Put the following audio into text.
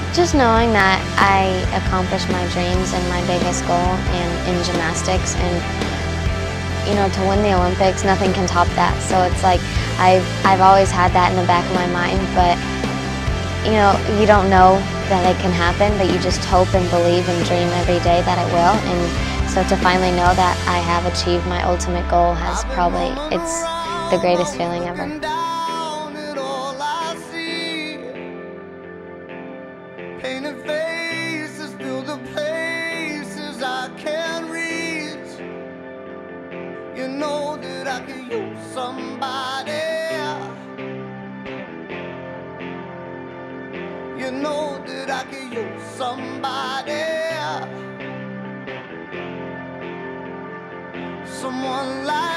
Just knowing that I accomplished my dreams and my biggest goal in gymnastics, and you know, to win the Olympics, nothing can top that. So it's like I've always had that in the back of my mind, but you know, you don't know that it can happen, but you just hope and believe and dream every day that it will. And so to finally know that I have achieved my ultimate goal has probably, it's the greatest feeling ever. Painted faces fill the places I can't reach. You know that I could use somebody. You know that I could use somebody. Someone like